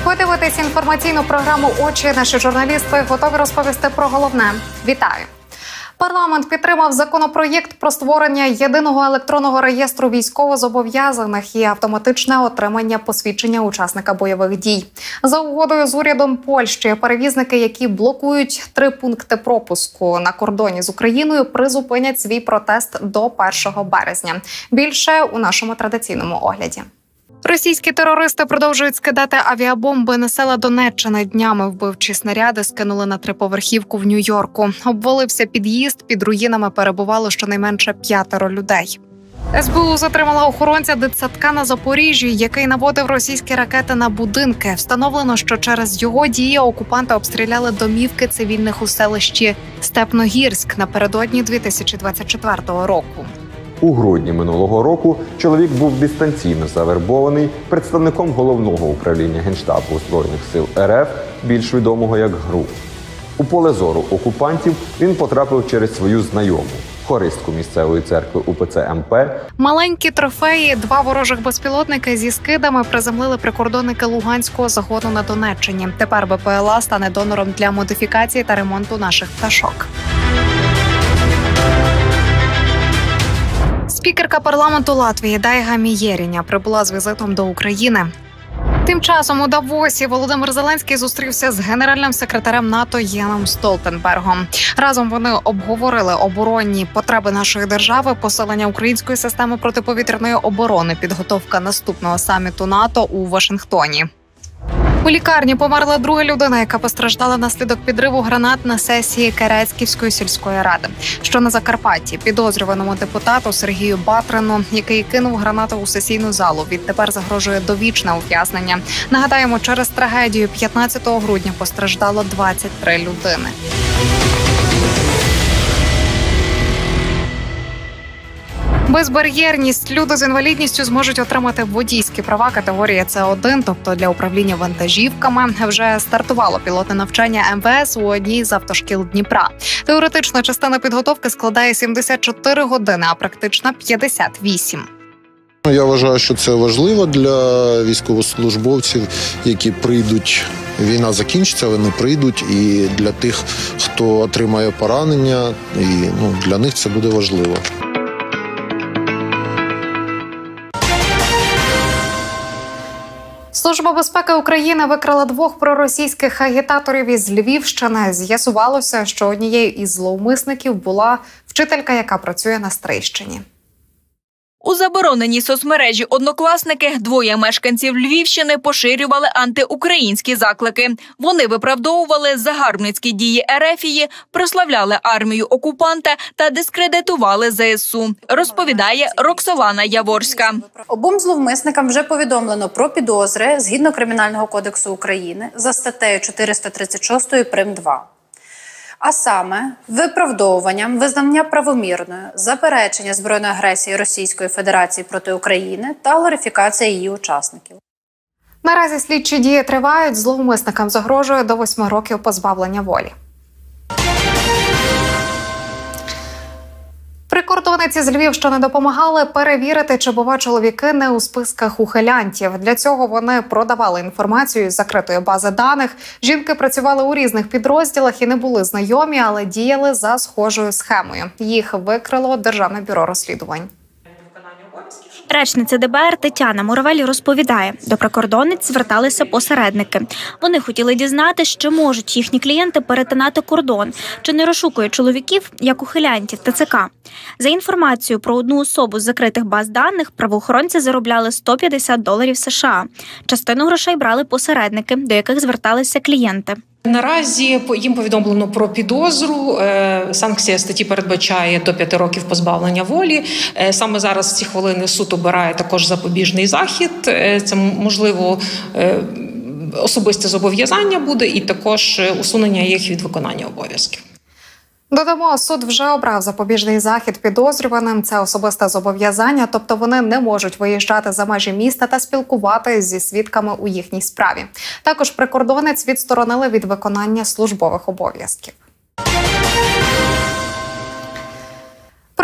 Ви дивитесь інформаційну програму «Очі». Наші журналісти готові розповісти про головне. Вітаю! Парламент підтримав законопроєкт про створення єдиного електронного реєстру військовозобов'язаних і автоматичне отримання посвідчення учасника бойових дій. За угодою з урядом Польщі, перевізники, які блокують 3 пункти пропуску на кордоні з Україною, призупинять свій протест до 1 березня. Більше у нашому традиційному огляді. Російські терористи продовжують скидати авіабомби на села Донеччини. Днями вбивчі снаряди скинули на 3-поверхівку в Нью-Йорку. Обвалився під'їзд, під руїнами перебувало щонайменше 5 людей. СБУ затримала охоронця дитсадка на Запоріжжі, який наводив російські ракети на будинки. Встановлено, що через його дії окупанти обстріляли домівки цивільних у селищі Степногірськ напередодні 2024 року. У грудні минулого року чоловік був дистанційно завербований представником Головного управління Генштабу Збройних сил РФ, більш відомого як ГРУ. У поле зору окупантів він потрапив через свою знайому, хористку місцевої церкви УПЦ МП. Маленькі трофеї, 2 ворожих безпілотники зі скидами приземлили прикордонники Луганського загону на Донеччині. Тепер БПЛА стане донором для модифікації та ремонту наших пташок. Спікерка парламенту Латвії Дайга Мієріня прибула з візитом до України. Тим часом у Давосі Володимир Зеленський зустрівся з генеральним секретарем НАТО Єнсом Столтенбергом. Разом вони обговорили оборонні потреби нашої держави, посилення української системи протиповітряної оборони, підготовка наступного саміту НАТО у Вашингтоні. У лікарні померла друга людина, яка постраждала внаслідок підриву гранат на сесії Керецьківської сільської ради. Що на Закарпатті підозрюваному депутату Сергію Батрину, який кинув гранату у сесійну залу, відтепер загрожує довічне ув'язнення. Нагадаємо, через трагедію 15 грудня постраждало 23 людини. Безбар'єрність. Люди з інвалідністю зможуть отримати водійські права категорії С1, тобто для управління вантажівками. Вже стартувало пілотне навчання МВС у одній з автошкіл Дніпра. Теоретична частина підготовки складає 74 години, а практична – 58. Я вважаю, що це важливо для військовослужбовців, які прийдуть. Війна закінчиться, вони прийдуть, і для тих, хто отримає поранення, і для них це буде важливо. Служба безпеки України викрила 2 проросійських агітаторів із Львівщини. З'ясувалося, що однією із зловмисників була вчителька, яка працює на Стрийщині. У забороненій соцмережі «Однокласники» 2 мешканців Львівщини поширювали антиукраїнські заклики. Вони виправдовували загарбницькі дії Ерефії, прославляли армію окупанта та дискредитували ЗСУ, розповідає Роксолана Яворська. Обом зловмисникам вже повідомлено про підозри згідно Кримінального кодексу України за статтею 436 прим.2. А саме виправдовуванням визнання правомірною, заперечення збройної агресії Російської Федерації проти України та глорифікація її учасників. Наразі слідчі дії тривають, зловмисникам загрожує до 8 років позбавлення волі. Прикордонниці з Львівщини допомагали перевірити, чи, бува, чоловіки не у списках ухилянтів. Для цього вони продавали інформацію з закритої бази даних. Жінки працювали у різних підрозділах і не були знайомі, але діяли за схожою схемою. Їх викрило Державне бюро розслідувань. Речниця ДБР Тетяна Муравель розповідає, до прикордонниць зверталися посередники. Вони хотіли дізнатися, чи можуть їхні клієнти перетинати кордон, чи не розшукує чоловіків, як ухилянтів ТЦК. За інформацією про одну особу з закритих баз даних, правоохоронці заробляли $150 США. Частину грошей брали посередники, до яких зверталися клієнти. Наразі їм повідомлено про підозру. Санкція статті передбачає до 5 років позбавлення волі. Саме зараз в ці хвилини суд обирає також запобіжний захід. Це, можливо, особисте зобов'язання буде і також усунення їх від виконання обов'язків. Додамо, суд вже обрав запобіжний захід підозрюваним. Це особисте зобов'язання, тобто вони не можуть виїжджати за межі міста та спілкуватися зі свідками у їхній справі. Також прикордонець відсторонили від виконання службових обов'язків.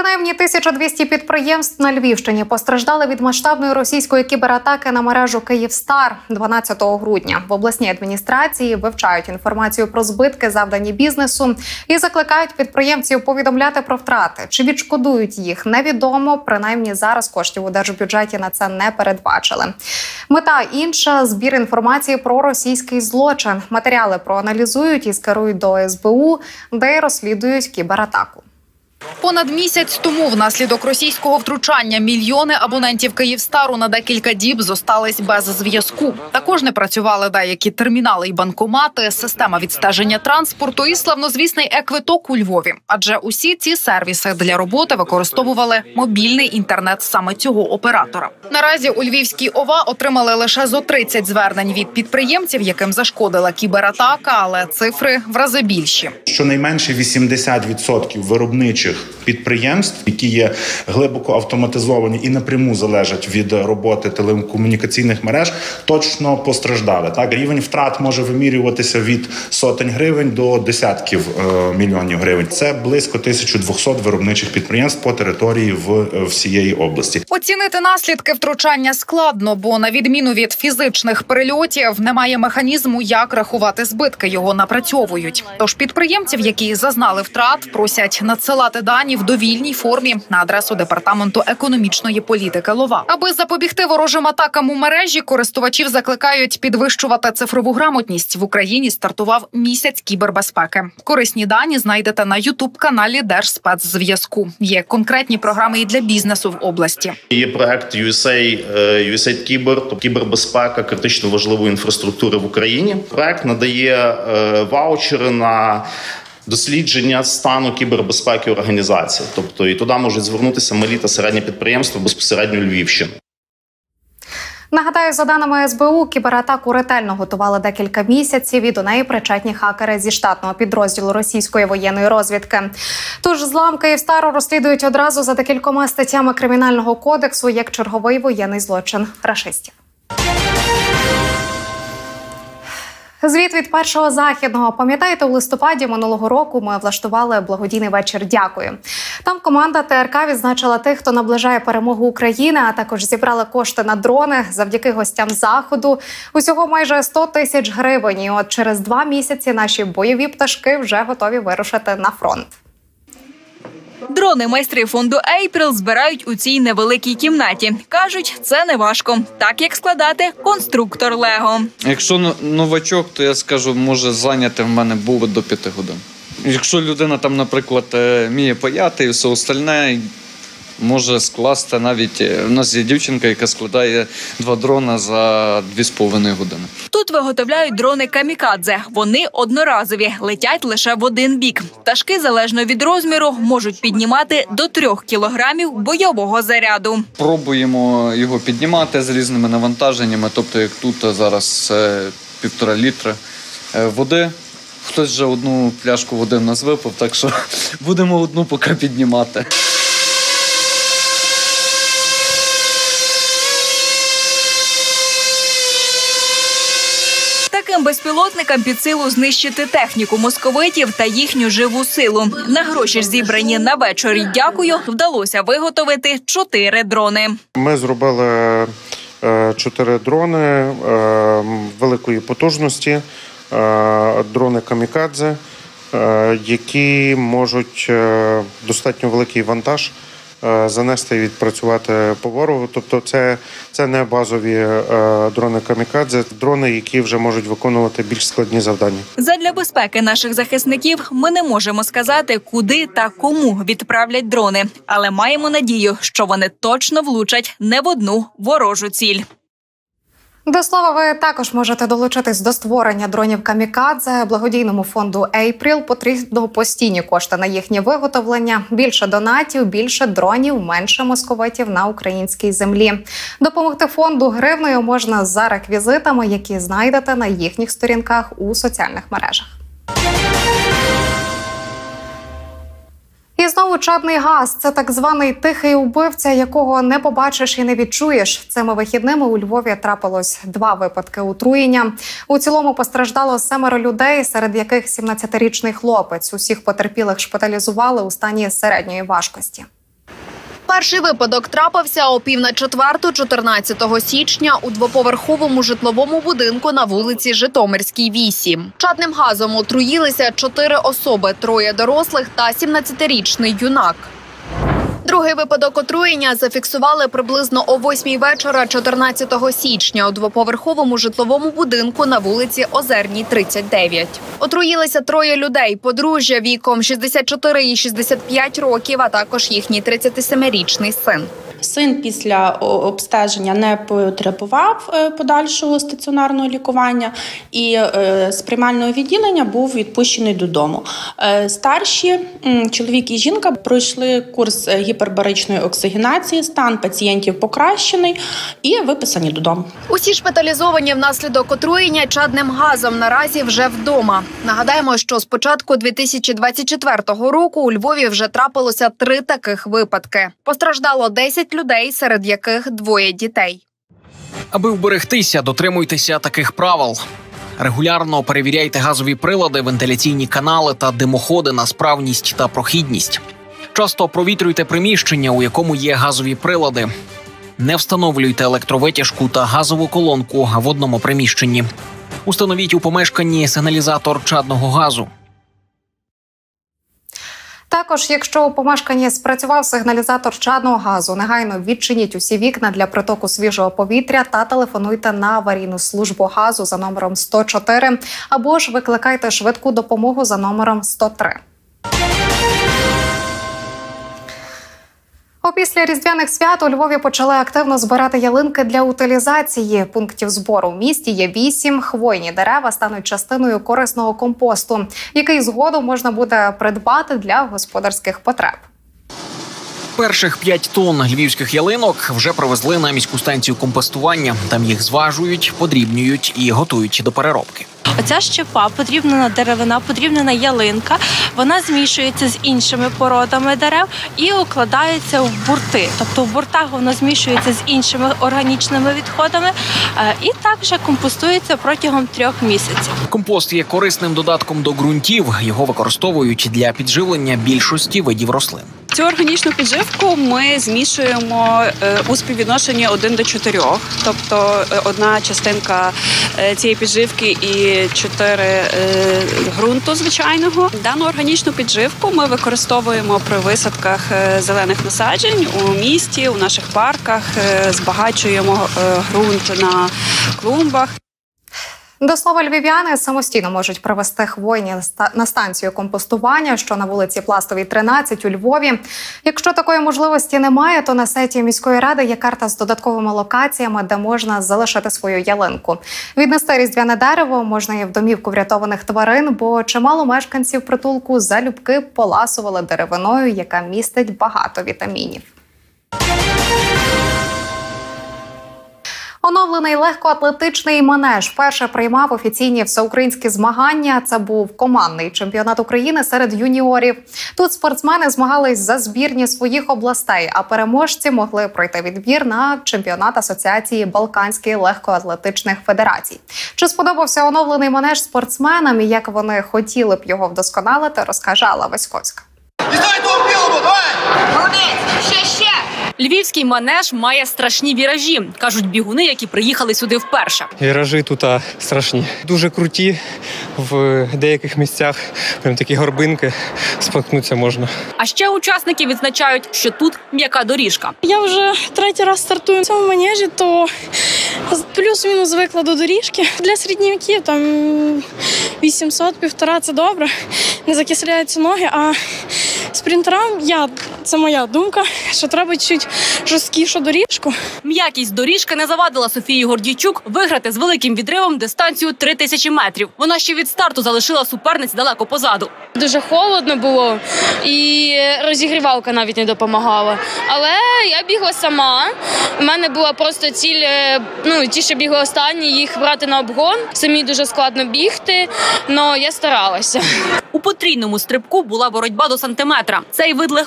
Принаймні 1200 підприємств на Львівщині постраждали від масштабної російської кібератаки на мережу «Київстар» 12 грудня. В обласній адміністрації вивчають інформацію про збитки, завдані бізнесу, і закликають підприємців повідомляти про втрати. Чи відшкодують їх, невідомо. Принаймні зараз коштів у держбюджеті на це не передбачили. Мета інша – збір інформації про російський злочин. Матеріали проаналізують і скерують до СБУ, де й розслідують кібератаку. Понад місяць тому внаслідок російського втручання мільйони абонентів «Київстару» на декілька діб зостались без зв'язку. Також не працювали деякі термінали і банкомати, система відстеження транспорту і славнозвісний е-квиток у Львові. Адже усі ці сервіси для роботи використовували мобільний інтернет саме цього оператора. Наразі у Львівській ОВА отримали лише зо 30 звернень від підприємців, яким зашкодила кібератака, але цифри в рази більші. Щонайменше 80% виробничих підприємств, які є глибоко автоматизовані і напряму залежать від роботи телекомунікаційних мереж, точно постраждали. Так, рівень втрат може вимірюватися від сотень гривень до десятків мільйонів гривень. Це близько 1200 виробничих підприємств по території всієї області. Оцінити наслідки втручання складно, бо на відміну від фізичних прильотів немає механізму, як рахувати збитки, його напрацьовують. Тож підприємців, які зазнали втрат, просять надсилати дані в довільній формі на адресу Департаменту економічної політики ЛОВА. Аби запобігти ворожим атакам у мережі, користувачів закликають підвищувати цифрову грамотність. В Україні стартував місяць кібербезпеки. Корисні дані знайдете на YouTube-каналі Держспецзв'язку. Є конкретні програми і для бізнесу в області. Є проект USAID Кібер, тобто кібербезпека критично важливої інфраструктури в Україні. Проект надає ваучери на дослідження стану кібербезпеки організації. Тобто і туди можуть звернутися малі та середні підприємства безпосередньо Львівщини. Нагадаю, за даними СБУ, кібератаку ретельно готували декілька місяців і до неї причетні хакери зі штатного підрозділу російської воєнної розвідки. Тож злам «Київстару» розслідують одразу за декількома статтями Кримінального кодексу як черговий воєнний злочин рашистів. Звіт від Першого Західного. Пам'ятаєте, у листопаді минулого року ми влаштували благодійний вечір «Дякую». Там команда ТРК відзначила тих, хто наближає перемогу України, а також зібрали кошти на дрони завдяки гостям заходу. Усього майже 100 тисяч гривень. І от через 2 місяці наші бойові пташки вже готові вирушити на фронт. Дрони майстри фонду «Ейпріл» збирають у цій невеликій кімнаті. Кажуть, це не важко. Так, як складати конструктор Лего. Якщо новачок, то я скажу, може зайняти в мене було до 5 годин. Якщо людина там, наприклад, вміє паяти і все остальне, може скласти навіть... У нас є дівчинка, яка складає 2 дрона за 2,5 години. Тут виготовляють дрони «Камікадзе». Вони одноразові, летять лише в один бік. Пташки, залежно від розміру, можуть піднімати до 3 кілограмів бойового заряду. Пробуємо його піднімати з різними навантаженнями. Тобто, як тут зараз 1,5 літра води. Хтось вже 1 пляшку води в нас випив, так що будемо 1 поки піднімати. Таким безпілотникам під силу знищити техніку московитів та їхню живу силу. На гроші ж зібрані на вечорі «Дякую» вдалося виготовити 4 дрони. Ми зробили 4 дрони великої потужності, дрони «Камікадзе», які можуть достатньо великий вантаж занести і відпрацювати по ворогу. Тобто це не базові дрони «Камікадзе», дрони, які вже можуть виконувати більш складні завдання. Задля безпеки наших захисників ми не можемо сказати, куди та кому відправлять дрони. Але маємо надію, що вони точно влучать не в одну ворожу ціль. До слова, ви також можете долучитись до створення дронів «Камікадзе». Благодійному фонду «Ейпріл» потрібно постійні кошти на їхнє виготовлення. Більше донатів, більше дронів, менше московитів на українській землі. Допомогти фонду гривнею можна за реквізитами, які знайдете на їхніх сторінках у соціальних мережах. І знову чадний газ. Це так званий тихий убивця, якого не побачиш і не відчуєш. Цими вихідними у Львові трапилось 2 випадки отруєння. У цілому постраждало 7 людей, серед яких 17-річний хлопець. Усіх потерпілих шпиталізували у стані середньої важкості. Перший випадок трапився о 3:45 14 січня у двоповерховому житловому будинку на вулиці Житомирській, 8. Чадним газом отруїлися 4 особи, 3 дорослих та 17-річний юнак. Другий випадок отруєння зафіксували приблизно о 8 вечора 14 січня у двоповерховому житловому будинку на вулиці Озерній, 39. Отруїлися 3 людей, подружжя віком 64 і 65 років, а також їхній 37-річний син. Син після обстеження не потребував подальшого стаціонарного лікування і з приймального відділення був відпущений додому. Старші, чоловік і жінка, пройшли курс гіпербаричної оксигенації, стан пацієнтів покращений і виписані додому. Усі шпиталізовані внаслідок отруєння чадним газом наразі вже вдома. Нагадаємо, що з початку 2024 року у Львові вже трапилося 3 таких випадки. Постраждало 10 людей, серед яких 2 дітей. Аби вберегтися, дотримуйтеся таких правил. Регулярно перевіряйте газові прилади, вентиляційні канали та димоходи на справність та прохідність. Часто провітрюйте приміщення, у якому є газові прилади. Не встановлюйте електровитяжку та газову колонку в одному приміщенні. Установіть у помешканні сигналізатор чадного газу. Також, якщо у помешканні спрацював сигналізатор чадного газу, негайно відчиніть усі вікна для притоку свіжого повітря та телефонуйте на аварійну службу газу за номером 104 або ж викликайте швидку допомогу за номером 103. Опісля різдвяних свят у Львові почали активно збирати ялинки для утилізації. Пунктів збору в місті є 8. Хвойні дерева стануть частиною корисного компосту, який згодом можна буде придбати для господарських потреб. Перших 5 тонн львівських ялинок вже привезли на міську станцію компостування. Там їх зважують, подрібнюють і готують до переробки. Оця щепа, подрібнена деревина, подрібнена ялинка, вона змішується з іншими породами дерев і укладається в бурти. Тобто в буртах воно змішується з іншими органічними відходами і також компостується протягом 3 місяців. Компост є корисним додатком до ґрунтів. Його використовують для підживлення більшості видів рослин. Цю органічну підживку ми змішуємо у співвідношенні 1 до 4. Тобто одна частинка цієї підживки і 4 ґрунту звичайного. Дану органічну підживку ми використовуємо при висадках зелених насаджень у місті, у наших парках, збагачуємо ґрунт на клумбах. До слова, львів'яни самостійно можуть привезти хвойні на станцію компостування, що на вулиці Пластовій, 13 у Львові. Якщо такої можливості немає, то на сайті міської ради є карта з додатковими локаціями, де можна залишити свою ялинку. Віднести різдвяне дерево можна і в домівку врятованих тварин, бо чимало мешканців притулку залюбки поласували деревиною, яка містить багато вітамінів. Оновлений легкоатлетичний манеж вперше приймав офіційні всеукраїнські змагання. Це був командний чемпіонат України серед юніорів. Тут спортсмени змагались за збірні своїх областей, а переможці могли пройти відбір на чемпіонат Асоціації Балканських легкоатлетичних федерацій. Чи сподобався оновлений манеж спортсменам і як вони хотіли б його вдосконалити, розкаже Алла Васьковська. Львівський манеж має страшні віражі, кажуть бігуни, які приїхали сюди вперше. Віражі тут страшні. Дуже круті, в деяких місцях прям такі горбинки, споткнутися можна. А ще учасники відзначають, що тут м'яка доріжка. Я вже 3-й раз стартую в цьому манежі, то плюс-мінус звикла до доріжки. Для середньовіків там 800-1,5 – це добре, не закисляються ноги, а спринтерам, це моя думка, що треба чуть жорсткішу доріжку. М'якість доріжки не завадила Софії Гордійчук виграти з великим відривом дистанцію 3000 метрів. Вона ще від старту залишила суперниць далеко позаду. Дуже холодно було і розігрівалка навіть не допомагала. Але я бігла сама. У мене була просто ціль, ті, що бігли останні, їх брати на обгон. Самі дуже складно бігти, але я старалася. У потрійному стрибку була боротьба до сантиметра. Цей вид легкої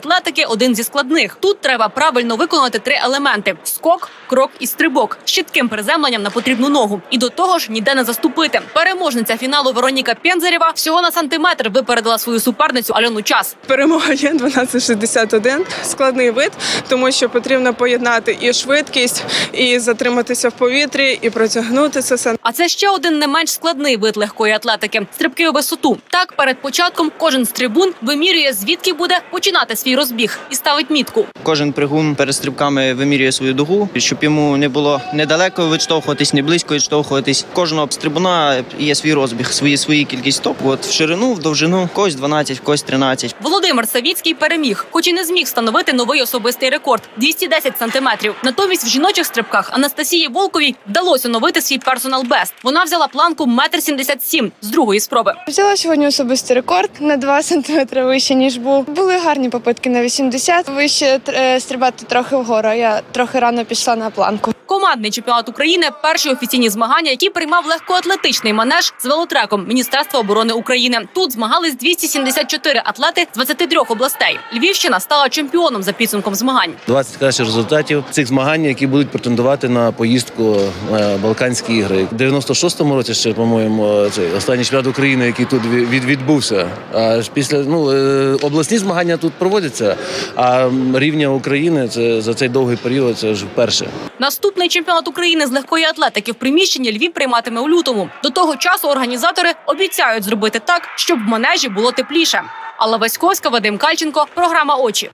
атлетики – один зі складних. Тут треба правильно виконати 3 елементи – скок, крок і стрибок з чітким приземленням на потрібну ногу. І до того ж ніде не заступити. Переможниця фіналу Вероніка Пєнзарєва всього на сантиметр випередила свою суперницю Альону Час. Перемога є 12.61. Складний вид, тому що потрібно поєднати і швидкість, і затриматися в повітрі, і протягнутися все. А це ще один не менш складний вид легкої атлетики – стрибки у висоту. Так, перед початком кожен з трибун вимірює, звідки буде починати свій розбіг і ставить мітку. Кожен пригун перед стрибками вимірює свою дугу, щоб йому не було недалеко відштовхуватись, не близько відштовхуватись. Кожного стрибуна є свій розбіг, свої кількість стоп. От в ширину, в довжину, когось 12, когось 13. Володимир Савіцький переміг, хоч і не зміг встановити новий особистий рекорд – 210 сантиметрів. Натомість в жіночих стрибках Анастасії Волковій вдалося оновити свій персонал-бест. Вона взяла планку 1,77 м з другої спроби. Взяла сьогодні особистий рекорд на 2 сантиметри вище, ніж був. Були гарні попитки на 80, вище стрибати трохи вгору, я трохи рано пішла на планку. Командний чемпіонат України – перші офіційні змагання, які приймав легкоатлетичний манеж з велотреком Міністерства оборони України. Тут змагались 274 атлети з 23 областей. Львівщина стала чемпіоном за підсумком змагань. 20 кращих результатів цих змагань, які будуть претендувати на поїздку на Балканські ігри. У 96-му році ще, по-моєму, останній чемпіонат України, який тут відбувся. А після обласні змагання тут проводяться, а рівня України це за цей довгий період це вже вперше. Наступний чемпіонат України з легкої атлетики в приміщенні Львів прийматиме у лютому. До того часу організатори обіцяють зробити так, щоб в манежі було тепліше. Алла Васьковська, Вадим Кальченко, програма «Очі».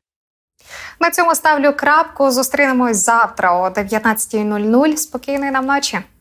На цьому ставлю крапку. Зустрінемось завтра о 19:00. Спокійної нам ночі.